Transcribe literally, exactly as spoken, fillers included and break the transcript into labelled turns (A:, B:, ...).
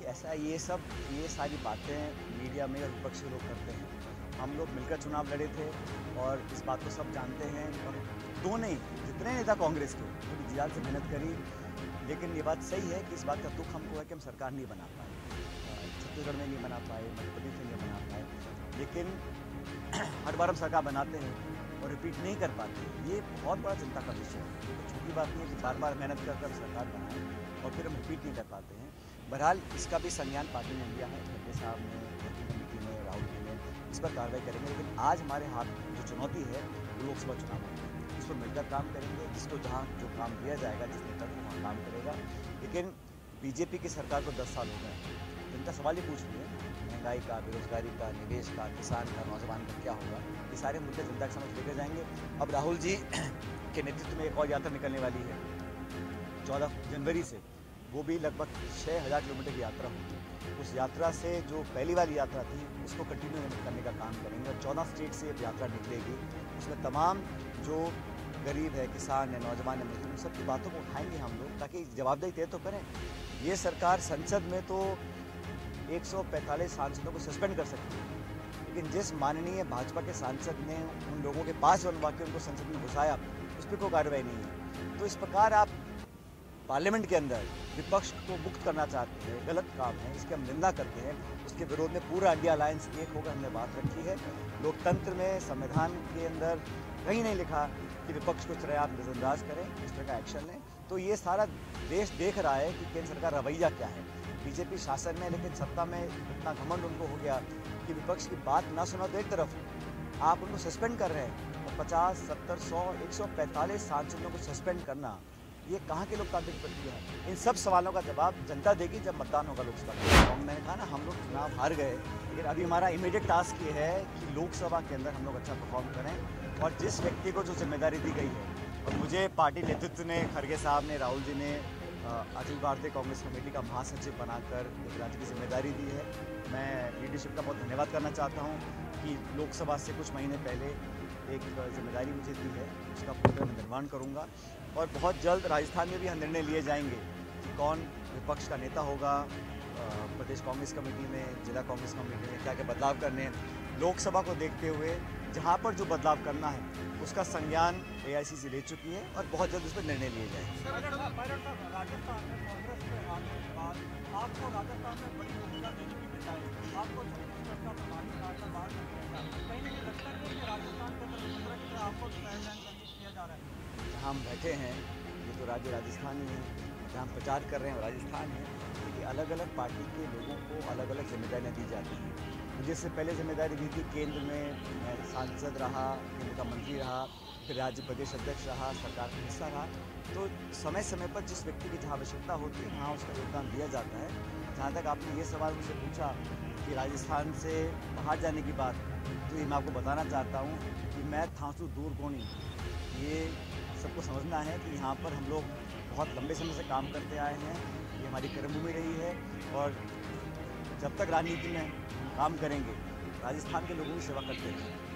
A: ऐसा ये सब ये सारी बातें मीडिया में और विपक्ष के लोग करते हैं। हम लोग मिलकर चुनाव लड़े थे और इस बात को सब जानते हैं और दोनों ही जितने नेता कांग्रेस के पूरी जान से मेहनत करी, लेकिन ये बात सही है कि इस बात का दुख हमको है कि हम सरकार नहीं बना पाए, छत्तीसगढ़ में नहीं बना पाए, मध्य प्रदेश में नहीं बना पाए, लेकिन हर बार हम सरकार बनाते हैं और रिपीट नहीं कर पाते। ये बहुत बड़ा चिंता का विषय है। ये तो छोटी बात नहीं है कि बार बार मेहनत कर कर सरकार बनाएं और फिर हम रिपीट नहीं कर पाते हैं। बहरहाल इसका भी संज्ञान पार्टी ने लिया है, खड़गे साहब ने, वर्किंग कमेटी ने, राहुल जी ने इस पर कार्रवाई करेंगे। लेकिन आज हमारे हाथ जो चुनौती है वो लोकसभा चुनाव है, इस पर मिलकर काम करेंगे। जिसको जहाँ जो काम दिया जाएगा, जिस नेता को वहाँ काम करेगा। लेकिन बीजेपी की सरकार को दस साल हो गए, जनता सवाल ही पूछ रही है महंगाई का, बेरोजगारी का, निवेश का, किसान का, नौजवान का क्या होगा। ये सारे मुद्दे जनता के समझ लेकर जाएंगे। अब राहुल जी के नेतृत्व में एक और यात्रा निकलने वाली है चौदह जनवरी से, वो भी लगभग छः हज़ार किलोमीटर की यात्रा होगी। उस यात्रा से जो पहली वाली यात्रा थी उसको कंटिन्यू करने का काम करेंगे और चौदह स्टेट से यात्रा निकलेगी। उसमें तमाम जो गरीब है, किसान है, नौजवान है, मजदूर, उन सब की बातों को उठाएंगे हम लोग, ताकि जवाबदेही तय तो करें। ये सरकार संसद में तो एक सौ पैंतालीस सांसदों को सस्पेंड कर सकती है, लेकिन जिस माननीय भाजपा के सांसद ने उन लोगों के पास बनवा के उनको संसद में घुसाया, उस पर कोई कार्रवाई नहीं है। तो इस प्रकार आप पार्लियामेंट के अंदर विपक्ष को मुक्त करना चाहते हैं, गलत काम है, इसकी हम निंदा करते हैं। उसके विरोध में पूरा इंडिया अलायंस एक होकर हमने बात रखी है। लोकतंत्र में, संविधान के अंदर कहीं नहीं लिखा कि विपक्ष को इस तरह आप नजरअंदाज करें, इस तरह का एक्शन लें। तो ये सारा देश देख रहा है कि केंद्र सरकार रवैया क्या है। बीजेपी शासन में, लेकिन सत्ता में इतना घमंड उनको हो गया कि विपक्ष की बात ना सुना तो एक तरफ आप उनको सस्पेंड कर रहे हैं, और पचास, सत्तर, सौ, एक सौ पैंतालीस सांसदों को सस्पेंड करना, ये कहाँ की लोकतांत्रिक प्रक्रिया है। इन सब सवालों का जवाब जनता देगी जब मतदान होगा लोकसभा का। मैंने कहा ना, हम लोग चुनाव हार गए, लेकिन अभी हमारा इमीडिएट टास्क ये है कि लोकसभा के अंदर हम लोग अच्छा परफॉर्म करें। और जिस व्यक्ति को जो जिम्मेदारी दी गई है, और मुझे पार्टी नेतृत्व ने, खड़गे साहब ने, राहुल जी ने अखिल भारतीय कांग्रेस कमेटी का महासचिव बनाकर एक राज्य की जिम्मेदारी दी है। मैं लीडरशिप का बहुत धन्यवाद करना चाहता हूँ कि लोकसभा से कुछ महीने पहले एक जिम्मेदारी मुझे दी है, उसका पूरा मैं निर्वहन करूँगा। और बहुत जल्द राजस्थान में भी हम निर्णय लिए जाएंगे कि कौन विपक्ष का नेता होगा, प्रदेश कांग्रेस कमेटी में, जिला कांग्रेस कमेटी में क्या क्या बदलाव करने हैं। लोकसभा को देखते हुए जहाँ पर जो बदलाव करना है उसका संज्ञान ए आई सी सी ले चुकी है और बहुत जल्द उस पर निर्णय लिए जाएंगे।
B: राजस्थान में कांग्रेस के आने के बाद आपको राजस्थान में बड़ी भूमिका देने की बजाय आपको छत्तीसगढ़ का प्रभारी कार्यभार बाहर कर दिया गया। कहीं ना कहीं लगता है कि राजस्थान के अंदर की तरह आपको साइडलाइन किया जा रहा है।
A: जहाँ हम बैठे हैं ये तो राज्य राजस्थान ही है, जहाँ हम प्रचार कर रहे हैं वो राजस्थान है। क्योंकि अलग अलग पार्टी के लोगों को अलग अलग जिम्मेदारियाँ दी जाती हैं। मुझे इससे पहले जिम्मेदारी दी थी केंद्र में, मैं सांसद रहा, केंद्र का मंत्री रहा, फिर राज्य प्रदेश अध्यक्ष रहा, सरकार का हिस्सा रहा। तो समय समय पर जिस व्यक्ति की जहाँ आवश्यकता होती है वहाँ उसका योगदान दिया जाता है। जहाँ तक आपने ये सवाल मुझसे पूछा कि राजस्थान से बाहर जाने की बात, तो ये मैं आपको बताना चाहता हूँ कि मैं थांसू दूर कोणी, ये सबको समझना है कि यहाँ पर हम लोग बहुत लंबे समय से काम करते आए हैं। ये हमारी कर्मभूमि रही है और जब तक राजनीति में काम करेंगे राजस्थान के लोगों की सेवा करते रहेंगे।